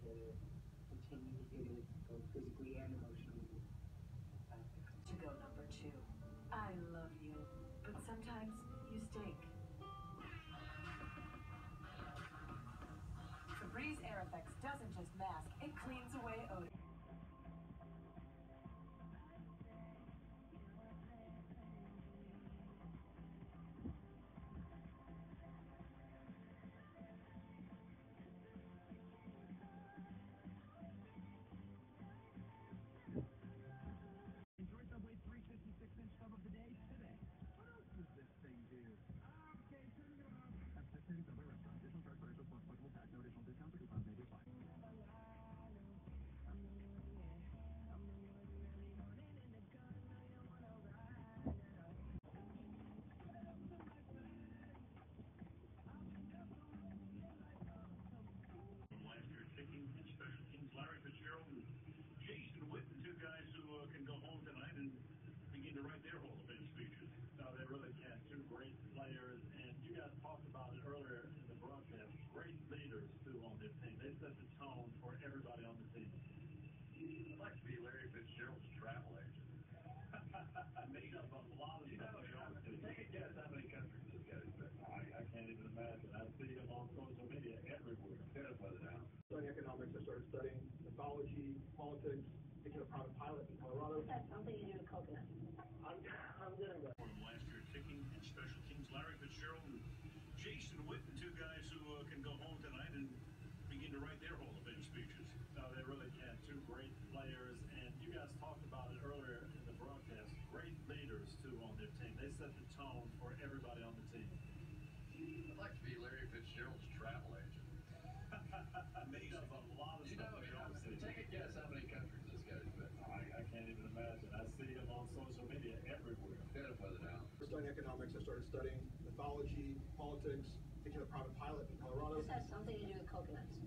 to continue to get it both physically and emotionally. To go number 2. I love you, but sometimes you stink. Febreze Airfix doesn't just mask, it cleans away odor. Enjoy Subway's 356-inch sub of the day today. What else does this thing do? Okay, turning it off. At participating Subway restaurant, additional charge for extra plus flexible tax, no additional discounts or coupons may be applied. Last year, kicking and special teams Larry Fitzgerald and Jason Witt, the two guys who can go home tonight and begin to write their Hall of Fame speeches. No, they really can. Two great players, and you guys talked about it earlier in the broadcast. Great leaders, too, on this team. They set the tone for everybody on the team. I'd like to be Larry Fitzgerald's travel agent. Made up a lot of stuff. Take a guess how many countries this guy's been. I can't even imagine. I see him on social media everywhere. Hit us with it now. Studying economics, I started studying mythology, politics, became a private pilot in Colorado. That's something you do with coconuts. I'm good with it. Last year, kicking and special teams Larry Fitzgerald and Jason Witt, the two guys who can go home tonight and begin to write their Hall of Fame speeches. No, they really can. Two great players, and you guys talked about it earlier in the broadcast. Great leaders, too, on their team. They set the tone for everybody on the team. I'd like to be Larry Fitzgerald's travel agent. Made up a lot of stuff. Take a guess how many countries this guy's been. I can't even imagine. I see him on social media everywhere. Hit us with it now. Studying economics, I started studying mythology, politics, became a private pilot in Colorado. This has something to do with coconuts.